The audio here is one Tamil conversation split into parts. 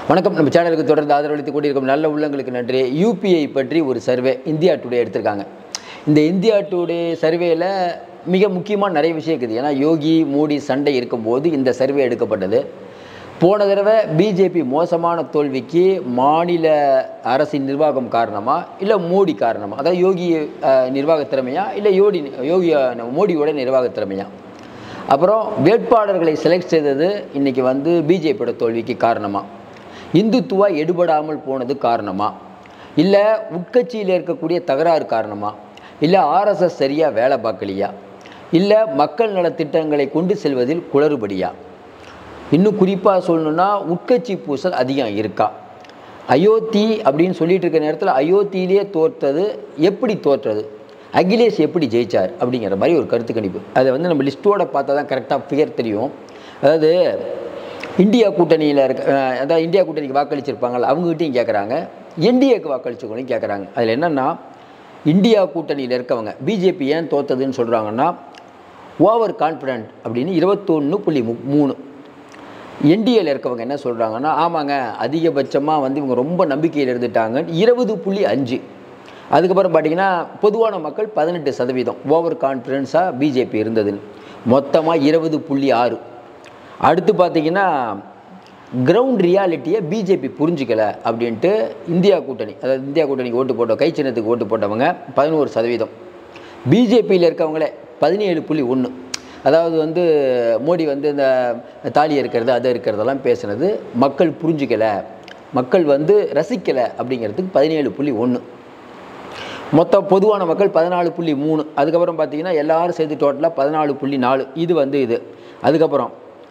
வணக்கம். நம்ம சேனலுக்கு தொடர்ந்து ஆதரவளித்து கொண்டிருக்கும் நல்ல உள்ளங்களுக்கு நன்றி. யூபிஐ பற்றி ஒரு சர்வே இந்தியா டுடே எடுத்திருக்காங்க. இந்த இந்தியா டுடே சர்வேல மிக முக்கியமான நிறைய விஷயம் இருக்குது. ஏன்னா யோகி மோடி சண்டை இருக்கும்போது இந்த சர்வே எடுக்கப்பட்டது. போன தடவை பிஜேபி மோசமான தோல்விக்கு மாநில அரசின் நிர்வாகம் காரணமா இல்லை மோடி காரணமா, அதாவது யோகி நிர்வாக திறமையா இல்லை மோடியோட நிர்வாக திறமையா? அப்புறம் வேட்பாளர்களை செலக்ட் செய்தது இன்றைக்கி பிஜேபியோட தோல்விக்கு காரணமா? இந்துத்துவா எடுபடாமல் போனது காரணமா? இல்லை உட்கட்சியில் இருக்கக்கூடிய தகராறு காரணமா? இல்லை ஆர்எஸ்எஸ் சரியாக வேலை பார்க்கலையா? இல்லை மக்கள் நலத்திட்டங்களை கொண்டு செல்வதில் குளறுபடியா? இன்னும் குறிப்பாக சொல்லணுன்னா உட்கட்சி பூசல் அதிகம் இருக்கா? அயோத்தி அப்படின்னு சொல்லிட்டு இருக்க நேரத்தில் அயோத்தியிலே தோற்றது எப்படி தோற்றது, அகிலேஷ் எப்படி ஜெயிச்சார் அப்படிங்கிற மாதிரி ஒரு கருத்து கணிப்பு. அதை நம்ம லிஸ்ட்டோட பார்த்தா தான் கரெக்டாக ஃபிகர் தெரியும். அதாவது இந்தியா கூட்டணியில் அதாவது இந்தியா கூட்டணிக்கு வாக்களிச்சிருப்பாங்க அவங்ககிட்டையும் கேட்குறாங்க, என்டிஏக்கு வாக்களிச்சவங்களையும் கேட்குறாங்க. அதில் என்னென்னா இந்தியா கூட்டணியில் இருக்கவங்க பிஜேபி ஏன் தோற்றதுன்னு சொல்கிறாங்கன்னா ஓவர் கான்ஃபிடென்ட் அப்படின்னு 21.3. என்டிஏல இருக்கவங்க என்ன சொல்கிறாங்கன்னா ஆமாங்க அதிகபட்சமாக இவங்க ரொம்ப நம்பிக்கையில் இருந்துட்டாங்க 20.5. அதுக்கப்புறம் பார்த்திங்கன்னா பொதுவான மக்கள் 18% ஓவர் கான்ஃபிடென்ஸாக பிஜேபி இருந்ததுன்னு, மொத்தமாக 20.6. அடுத்து பார்த்திங்கன்னா கிரவுண்ட் ரியாலிட்டியை பிஜேபி புரிஞ்சிக்கலை அப்படின்ட்டு இந்தியா கூட்டணி, அதாவது இந்தியா கூட்டணிக்கு ஓட்டு போட்ட கை சின்னத்துக்கு ஓட்டு போட்டவங்க 11%. பிஜேபியில் இருக்கவங்களே 17.1. அதாவது மோடி இந்த தாலி இருக்கிறது அதை இருக்கிறதெல்லாம் பேசுனது மக்கள் புரிஞ்சிக்கலை, மக்கள் ரசிக்கலை அப்படிங்கிறதுக்கு 17.1. மொத்தம் பொதுவான மக்கள் 14.3. அதுக்கப்புறம் பார்த்திங்கன்னா எல்லோரும் சேர்த்து டோட்டலாக 14.4. இது அதுக்கப்புறம்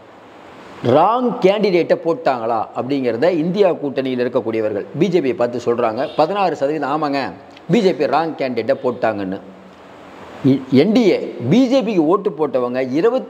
ராங் கேண்டிடேட்டை போட்டாங்களா அப்படிங்கிறத இந்தியா கூட்டணியில் இருக்கக்கூடியவர்கள் பிஜேபியை பார்த்து சொல்கிறாங்க. 16% ஆமாங்க பிஜேபி ராங் கேண்டிடேட்டை போட்டாங்கன்னு. என்டிஏ பிஜேபிக்கு ஓட்டு போட்டவங்க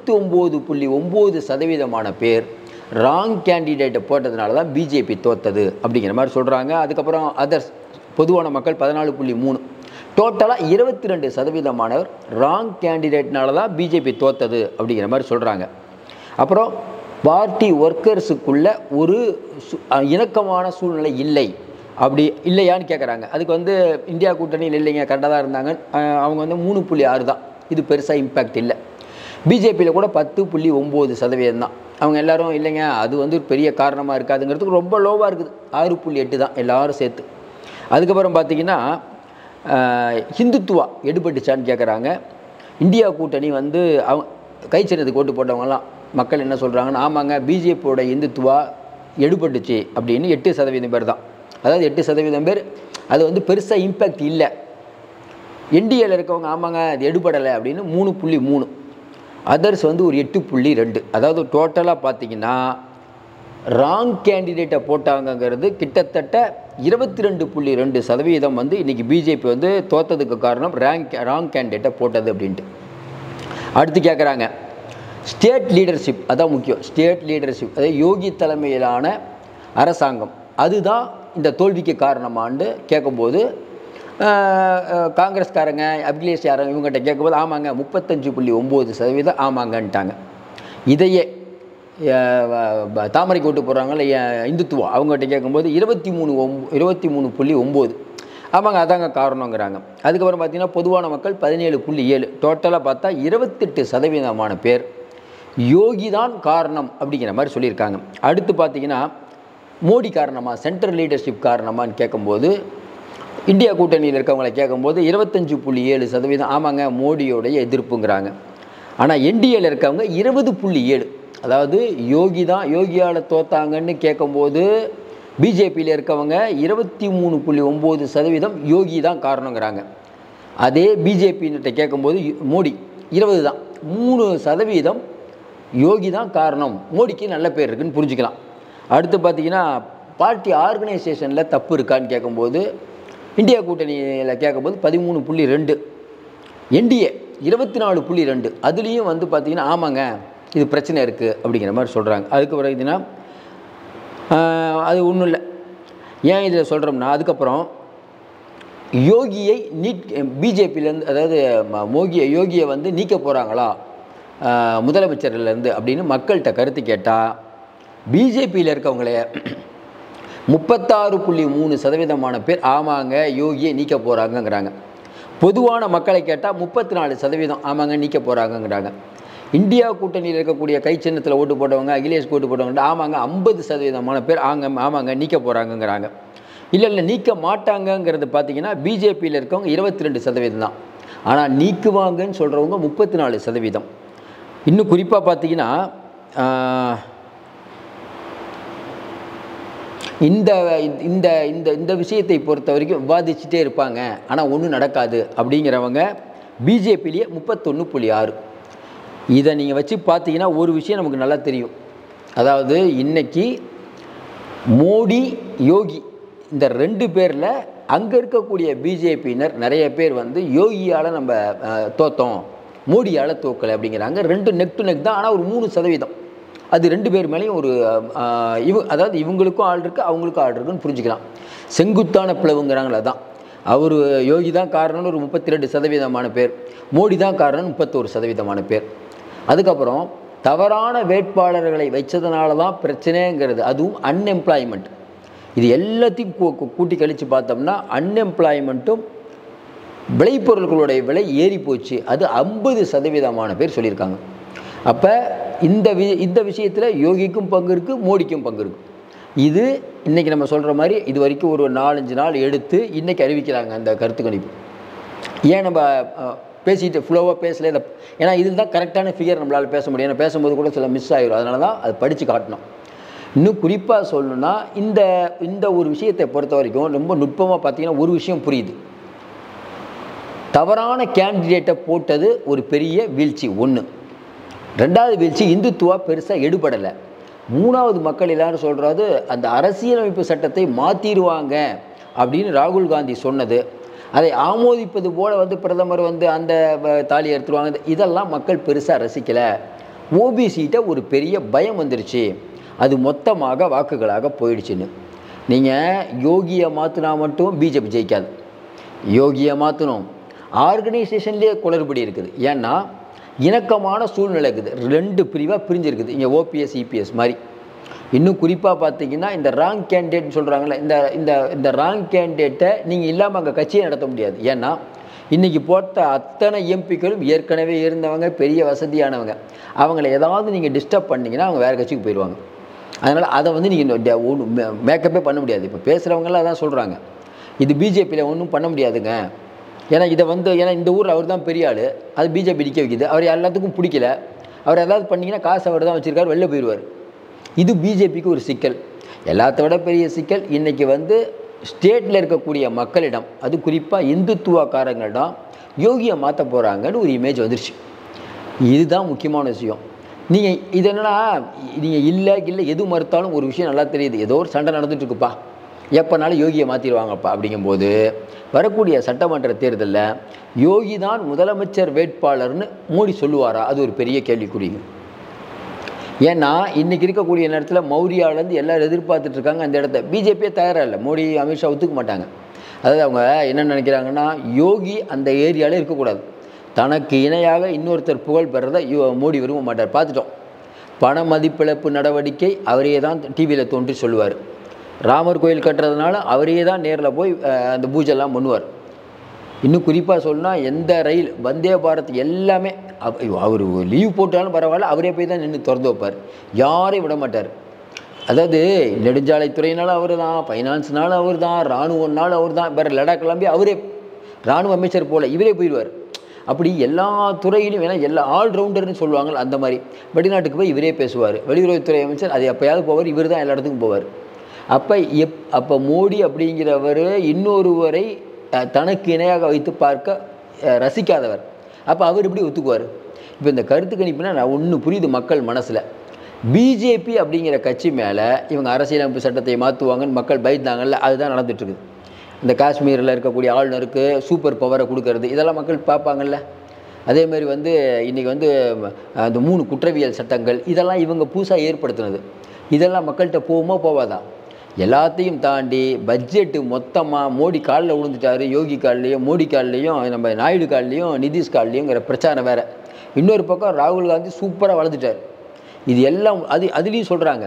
29.9% பேர் ராங் கேண்டிடேட்டை போட்டதுனால தான் பிஜேபி தோத்தது அப்படிங்கிற மாதிரி சொல்கிறாங்க. அதுக்கப்புறம் அதர்ஸ் பொதுவான மக்கள் 14.3. டோட்டலாக 22% ராங் கேண்டிடேட்னால தான் பிஜேபி தோத்தது அப்படிங்கிற மாதிரி சொல்கிறாங்க. அப்புறம் பார்ட்டி ஒர்க்கர்ஸுக்குள்ள ஒரு இணக்கமான சூழ்நிலை இல்லை அப்படி இல்லையான்னு கேட்குறாங்க. அதுக்கு இந்தியா கூட்டணியில் இல்லைங்க கரெக்டாக தான் இருந்தாங்க. அவங்க 3.6 தான். இது பெருசாக இம்பேக்ட் இல்லை. பிஜேபியில் கூட 10.9% தான். அவங்க எல்லோரும் இல்லைங்க அது பெரிய காரணமாக இருக்காதுங்கிறதுக்கு ரொம்ப லோவாக இருக்குது. 6.8 தான் எல்லோரும் சேர்த்து. அதுக்கப்புறம் பார்த்திங்கன்னா ஹிந்துத்துவா எடுபட்டுச்சான்னு கேட்குறாங்க. இந்தியா கூட்டணி அவங்க கை சின்னத்துக்கு ஓட்டு போட்டவங்கலாம் மக்கள் என்ன சொல்கிறாங்கன்னா ஆமாங்க பிஜேபியோட இந்துத்துவா எடுபட்டுச்சு அப்படின்னு 8% பேர் தான். அதாவது 8% பேர் அது பெருசாக இம்பேக்ட் இல்லை. என்டிஏல இருக்கவங்க ஆமாங்க அது எடுபடலை அப்படின்னு 3.3. அதர்ஸ் ஒரு 8.2. அதாவது டோட்டலாக பார்த்திங்கன்னா ராங் கேண்டிடேட்டை போட்டாங்கங்கிறது கிட்டத்தட்ட 22.2% இன்றைக்கி பிஜேபி தோற்றதுக்கு காரணம் ராங் கேண்டிடேட்டை போட்டது அப்படின்ட்டு. அடுத்து கேட்குறாங்க ஸ்டேட் லீடர்ஷிப், அதான் முக்கியம். ஸ்டேட் லீடர்ஷிப் அதாவது யோகி தலைமையிலான அரசாங்கம் அதுதான் இந்த தோல்விக்கு காரணமான்னு கேட்கும்போது காங்கிரஸ்காரங்க அகிலேஷ் யாரங்க இவங்ககிட்ட கேட்கும்போது ஆமாங்க 35.9% ஆமாங்கன்ட்டாங்க. இதையே தாமரைக்கு ஓட்டு போடுறாங்கல்ல இந்துத்துவா அவங்ககிட்ட கேட்கும்போது 23.9 ஆமாங்க அதாங்க காரணங்கிறாங்க. அதுக்கப்புறம் பார்த்திங்கன்னா பொதுவான மக்கள் 17.7. டோட்டலாக பார்த்தா 28% பேர் யோகி தான் காரணம் அப்படிங்கிற மாதிரி சொல்லியிருக்காங்க. அடுத்து பார்த்திங்கன்னா மோடி காரணமா சென்ட்ரல் லீடர்ஷிப் காரணமான்னு கேட்கும்போது இந்தியா கூட்டணியில் இருக்கவங்களை கேட்கும்போது 25.7% ஆமாங்க மோடியோடைய எதிர்ப்புங்கிறாங்க. ஆனால் என்டிஏல இருக்கவங்க 20.7. அதாவது யோகியால் தோத்தாங்கன்னு கேட்கும்போது பிஜேபியில் இருக்கவங்க 23.9% யோகி தான் காரணங்கிறாங்க. அதே பிஜேபின்கிட்ட கேட்கும்போது மோடி 20 தான். 3% யோகி தான் காரணம், மோடிக்கு நல்ல பேர் இருக்குன்னு புரிஞ்சுக்கலாம். அடுத்து பார்த்திங்கன்னா பார்ட்டி ஆர்கனைசேஷனில் தப்பு இருக்கான்னு கேட்கும்போது இந்தியா கூட்டணியில் கேட்கும்போது 13.2. என்டிஏ 24.2. அதுலேயும் பார்த்திங்கன்னா ஆமாங்க இது பிரச்சனை இருக்குது அப்படிங்கிற மாதிரி சொல்கிறாங்க. அதுக்கு பிறகுனா அது ஒன்றும் இல்லை. ஏன் இதில் சொல்கிறோம்னா அதுக்கப்புறம் யோகியை பிஜேபியிலேருந்து அதாவது யோகியை நீக்க போகிறாங்களா முதலமைச்சர்லேருந்து அப்படின்னு மக்கள்கிட்ட கருத்து கேட்டால் பிஜேபியில் இருக்கவங்களே 36.3% பேர் ஆமாங்க யோகியை நீக்க போகிறாங்கங்கிறாங்க. பொதுவான மக்களை கேட்டால் 34% ஆமாங்க நீக்க போகிறாங்கங்கிறாங்க. இந்தியா கூட்டணியில் இருக்கக்கூடிய கை சின்னத்தில் ஓட்டு போட்டவங்க, அகிலேஷ் ஓட்டு போட்டவங்க ஆமாங்க 50% பேர் ஆமாங்க நீக்க போகிறாங்கங்கிறாங்க. இல்லை நீக்க மாட்டாங்கங்கிறது பார்த்தீங்கன்னா பிஜேபியில் இருக்கவங்க 22% தான். ஆனால் நீக்குவாங்கன்னு சொல்கிறவங்க 34%. இன்னும் குறிப்பாக பார்த்தீங்கன்னா இந்த இந்த இந்த இந்த விஷயத்தை பொறுத்த வரைக்கும் விவாதிச்சுட்டே இருப்பாங்க, ஆனால் ஒன்றும் நடக்காது அப்படிங்கிறவங்க பிஜேபியிலேயே 31.6. இதை நீங்கள் வச்சு பார்த்தீங்கன்னா ஒரு விஷயம் நமக்கு நல்லா தெரியும். அதாவது இன்னைக்கு மோடி யோகி இந்த 2 பேரில் அங்கே இருக்கக்கூடிய பிஜேபியினர் நிறைய பேர் வந்து யோகியால் நம்ம தோத்தோம், மோடியால் தோக்கலை அப்படிங்கிறாங்க. 2 நெக் டு நெக் தான். ஆனால் ஒரு 3% அது 2 பேர் மேலேயும் ஒரு அதாவது இவங்களுக்கும் ஆள் இருக்குது, அவங்களுக்கும் ஆள் இருக்குன்னு புரிஞ்சுக்கலாம். செங்குத்தான பிளவுங்கிறாங்களே தான். அவர் யோகி தான் காரணம்னு ஒரு 32% பேர், மோடி தான் காரணம்னு 31% பேர். அதுக்கப்புறம் தவறான வேட்பாளர்களை வச்சதுனால தான் பிரச்சனைங்கிறது, அதுவும் அன்எம்ப்ளாய்மெண்ட். இது எல்லாத்தையும் கூட்டி கழித்து பார்த்தோம்னா அன்எம்ப்ளாய்மெண்ட்டும் விளைபொருட்களுடைய விலை ஏறி போச்சு, அது 50% பேர் சொல்லியிருக்காங்க. அப்போ இந்த விஷயத்தில் யோகிக்கும் பங்கு இருக்குது, மோடிக்கும் பங்கு இருக்குது. இது இன்றைக்கி நம்ம சொல்கிற மாதிரி இது வரைக்கும் ஒரு 4-5 நாள் எடுத்து இன்றைக்கி அறிவிக்கிறாங்க அந்த கருத்து கணிப்பு. ஏன் நம்ம பேசிட்டு ஃப்ளோவாக பேசல, இதை ஏன்னா இதில் தான் கரெக்டான ஃபிகர் நம்மளால் பேச முடியும். ஏன்னா பேசும்போது கூட சில மிஸ் ஆகிடும், அதனால தான் அதை படித்து காட்டணும். இன்னும் குறிப்பாக சொல்லணுன்னா இந்த ஒரு விஷயத்தை பொறுத்த வரைக்கும் ரொம்ப நுட்பமாக பார்த்தீங்கன்னா ஒரு விஷயம் புரியுது. தவறான கேண்டிடேட்டை போட்டது ஒரு பெரிய வீழ்ச்சி ஒன்று. 2வது வீழ்ச்சி இந்துத்துவா பெருசாக எடுபடலை. 3வது மக்கள் எல்லாரும் சொல்கிறது அந்த அரசியலமைப்பு சட்டத்தை மாற்றிடுவாங்க அப்படின்னு ராகுல் காந்தி சொன்னது, அதை ஆமோதிப்பது போல் வந்து பிரதமர் வந்து அந்த தாலியை எடுத்துருவாங்க, இதெல்லாம் மக்கள் பெருசாக ரசிக்கலை. ஓபிசிகிட்ட ஒரு பெரிய பயம் வந்துருச்சு, அது மொத்தமாக வாக்குகளாக போயிடுச்சுன்னு. நீங்கள் யோகியை மாற்றினா மட்டும் பிஜேபி ஜெயிக்காது. யோகியை மாற்றணும், ஆர்கனைசேஷன்லேயே குளறுபடி இருக்குது. ஏன்னா இணக்கமான சூழ்நிலை இருக்குது, 2 பிரிவாக பிரிஞ்சிருக்குது இங்கே ஓபிஎஸ் இபிஎஸ் மாதிரி. இன்னும் குறிப்பாக பார்த்தீங்கன்னா இந்த ராங் கேண்டிடேட்னு சொல்கிறாங்களே, இந்த ராங் கேண்டிடேட்டை நீங்கள் இல்லாமல் அங்கே கட்சியை நடத்த முடியாது. ஏன்னா இன்றைக்கி போட்ட அத்தனை எம்பிக்களும் ஏற்கனவே இருந்தவங்க, பெரிய வசதியானவங்க. அவங்கள ஏதாவது நீங்கள் டிஸ்டர்ப் பண்ணிங்கன்னா அவங்க வேறு கட்சிக்கு போயிடுவாங்க. அதனால் அதை வந்து நீங்கள் ஒன்றும் மேக்கப்பே பண்ண முடியாது. இப்போ பேசுகிறவங்களாம் அதான் சொல்கிறாங்க, இது பிஜேபியில் ஒன்றும் பண்ண முடியாதுங்க. ஏன்னா ஏன்னா இந்த ஊரில் அவர் தான் பெரிய ஆள், அது பிஜேபி நிற்க வைக்குது. அவர் எல்லாத்துக்கும் பிடிக்கல, அவர் ஏதாவது பண்ணிங்கன்னா காசு அவர் தான் வச்சுருக்காரு, வெளில போயிடுவார். இது பிஜேபிக்கு ஒரு சிக்கல். எல்லாத்த விட பெரிய சிக்கல் இன்றைக்கி வந்து ஸ்டேட்டில் இருக்கக்கூடிய மக்களிடம், அது குறிப்பாக இந்துத்துவக்காரங்களிடம் யோகியை மாற்ற போகிறாங்கன்னு ஒரு இமேஜ் வந்துருச்சு. இதுதான் முக்கியமான விஷயம். நீங்கள் இது என்னன்னா, நீங்கள் இல்லை எது மறுத்தாலும் ஒரு விஷயம் நல்லா தெரியுது, ஏதோ ஒரு சண்டை நடந்துட்டுருக்குப்பா, எப்போனாலும் யோகியை மாற்றிடுவாங்கப்பா. அப்படிங்கும்போது வரக்கூடிய சட்டமன்ற தேர்தலில் யோகி தான் முதலமைச்சர் வேட்பாளர்னு மோடி சொல்லுவாரா, அது ஒரு பெரிய கேள்விக்குறி. ஏன்னா இன்றைக்கி இருக்கக்கூடிய நேரத்தில் மௌரியாவிலேருந்து எல்லோரும் எதிர்பார்த்துட்ருக்காங்க அந்த இடத்த. பிஜேபியே தயாராக இல்லை, மோடி அமித்ஷா ஒத்துக்க மாட்டாங்க. அதாவது அவங்க என்ன நினைக்கிறாங்கன்னா, யோகி அந்த ஏரியாவில் இருக்கக்கூடாது, தனக்கு இணையாக இன்னொருத்தர் புகழ் பெறதை மோடி விரும்ப மாட்டார். பார்த்துட்டோம், பண மதிப்பிழப்பு நடவடிக்கை அவரே தான் டிவியில் தோன்றி சொல்லுவார். ராமர் கோயில் கட்டுறதுனால அவரே தான் நேரில் போய் அந்த பூஜைலாம் பண்ணுவார். இன்னும் குறிப்பாக சொன்னால் எந்த ரயில் வந்தே பாரத் எல்லாமே அவர் லீவ் போட்டாலும் பரவாயில்ல, அவரே போய் தான் நின்று திறந்து வைப்பார், யாரையும் விட மாட்டார். அதாவது நெடுஞ்சாலைத்துறையினாலும் அவர் தான், ஃபைனான்ஸ்னாலும் அவர் தான், இராணுவனாலும் அவர் தான், வேறு லடாக் கிளம்பி அவரே இராணுவ அமைச்சர் போல் இவரே போயிடுவார். அப்படி எல்லா துறையிலும் வேணால் எல்லா ஆல்ரவுண்டர்னு சொல்லுவாங்க அந்த மாதிரி. வெளிநாட்டுக்கு போய் இவரே பேசுவார், வெளியுறவுத்துறை அமைச்சர் அது எப்போயாவது போவார், இவர் தான் எல்லா இடத்துக்கும் போவார். அப்போ மோடி அப்படிங்கிறவர் இன்னொருவரை தனக்கு இணையாக வைத்து பார்க்க ரசிக்காதவர். அப்போ அவர் எப்படி ஒத்துக்குவார்? இப்போ இந்த கருத்து கணிப்புனா நான் ஒன்று புரியுது மக்கள் மனசில், பிஜேபி அப்படிங்கிற கட்சி மேலே இவங்க அரசியலமைப்பு சட்டத்தை மாற்றுவாங்கன்னு மக்கள் பயந்தாங்கல்ல, அதுதான் நடந்துகிட்ருக்குது. இந்த காஷ்மீரில் இருக்கக்கூடிய ஆளுநருக்கு சூப்பர் பவரை கொடுக்கறது, இதெல்லாம் மக்கள் பார்ப்பாங்கல்ல. அதேமாதிரி வந்து இன்றைக்கி வந்து அந்த 3 குற்றவியல் சட்டங்கள், இதெல்லாம் இவங்க புதுசாக ஏற்படுத்தினது. இதெல்லாம் மக்கள்கிட்ட போகுமா போவாதா? எல்லாத்தையும் தாண்டி பட்ஜெட்டு மொத்தமாக மோடி காலில் விழுந்துட்டார், யோகி கால்லையும் மோடி கால்லையும் நம்ம நாயுடு கால்லையும் நிதிஷ் கால்லையுங்கிற பிரச்சாரம் வேறு. இன்னொரு பக்கம் ராகுல் காந்தி சூப்பராக வளர்ந்துட்டார். இது எல்லாம் அதுலேயும் சொல்கிறாங்க,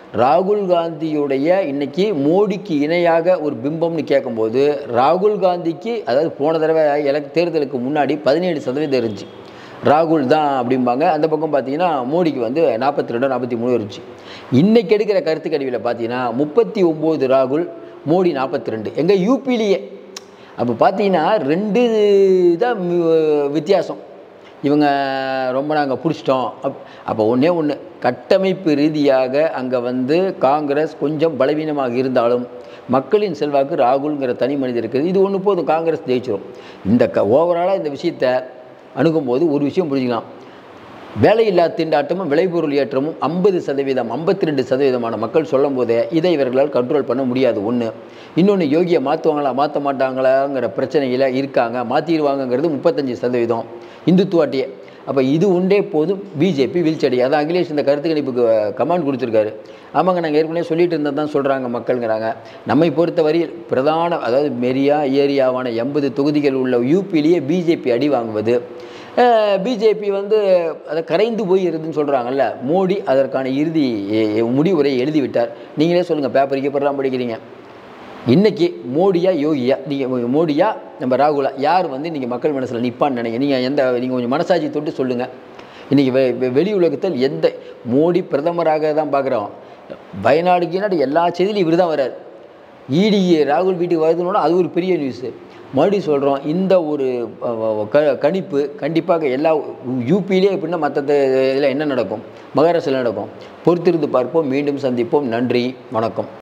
ராகுல் காந்தியுடைய இன்னைக்கு மோடிக்கு இணையாக ஒரு பிம்பம்னு கேட்கும்போது ராகுல் காந்திக்கு, அதாவது போன தடவை தேர்தலுக்கு முன்னாடி 17% இருந்துச்சு, ராகுல் தான் அப்படிம்பாங்க. அந்த பக்கம் பார்த்தீங்கன்னா மோடிக்கு வந்து 42 43 இருந்துச்சு. இன்றைக்கி எடுக்கிற கருத்து கணிவில் பார்த்தீங்கன்னா 39 ராகுல், மோடி 42. எங்கள் யூபிலேயே அப்போ பார்த்தீங்கன்னா 2 தான் வித்தியாசம். இவங்க ரொம்ப நாங்கள் பிடிச்சிட்டோம். அப்போ ஒன்றே ஒன்று, கட்டமைப்பு ரீதியாக அங்கே வந்து காங்கிரஸ் கொஞ்சம் பலவீனமாக இருந்தாலும் மக்களின் செல்வாக்கு ராகுல்ங்கிற தனி மனிதர் இருக்குது. இது ஒன்று போதும், காங்கிரஸ் ஜெயிச்சிடும். இந்த ஓவராலாக இந்த விஷயத்தை அணுகும்போது ஒரு விஷயம் புரிஞ்சுக்கலாம். வேலையில்லா திண்டாட்டமும் விளைபொருள் ஏற்றமும் 50%, 52% மக்கள் சொல்லும் போதே இதை இவர்களால் கண்ட்ரோல் பண்ண முடியாது. ஒன்று. இன்னொன்று, யோகியை மாற்றுவாங்களா மாற்ற மாட்டாங்களாங்கிற பிரச்சனையில் இருக்காங்க. மாற்றிடுவாங்கங்கிறது 35% இந்துத்துவாட்டியே. அப்போ இது உண்டே போதும் பிஜேபி வீழ்ச்சியடைய. அதான் அகிலேஷ் இந்த கருத்து கணிப்புக்கு கமெண்ட் கொடுத்துருக்காரு. ஆமாங்க, நாங்கள் ஏற்கனவே சொல்லிட்டு இருந்தால் தான் சொல்கிறாங்க மக்கள்ங்கிறாங்க. நம்மை பொறுத்தவரையில் பிரதான, அதாவது ஏரியாவான 80 தொகுதிகள் உள்ள யூபியிலேயே பிஜேபி அடி வாங்குவது, பிஜேபி வந்து அதை கரைந்து போயிருதுன்னு சொல்கிறாங்கல்ல. மோடி அதற்கான இறுதி முடிவுரையை எழுதிவிட்டார். நீங்களே சொல்லுங்கள், பேப்பர் கீப்பர்லாம் படிக்கிறீங்க. இன்றைக்கி மோடியா யோகியா, நீங்கள் மோடியா நம்ம ராகுலா, யார் வந்து நீங்கள் மக்கள் மனசில் நிற்பான்னு நினைங்க. நீங்கள் கொஞ்சம் மனசாட்சி தொட்டு சொல்லுங்கள். இன்றைக்கி வெளி உலகத்தில் மோடி பிரதமராக தான் பார்க்குறோம். வயநாடுக்கு எல்லா செய்தியிலும் இவர் தான் வர்றார். இடி ராகுல் வீட்டுக்கு வருதுன்னா அது ஒரு பெரிய நியூஸு. மறுபடியும் சொல்கிறோம், இந்த ஒரு கணிப்பு கண்டிப்பாக எல்லா யூபியிலே எப்படின்னா மற்ற இதில் என்ன நடக்கும், மகாராஷ்டிராவில் நடக்கும். பொறுத்திருந்து பார்ப்போம். மீண்டும் சந்திப்போம். நன்றி, வணக்கம்.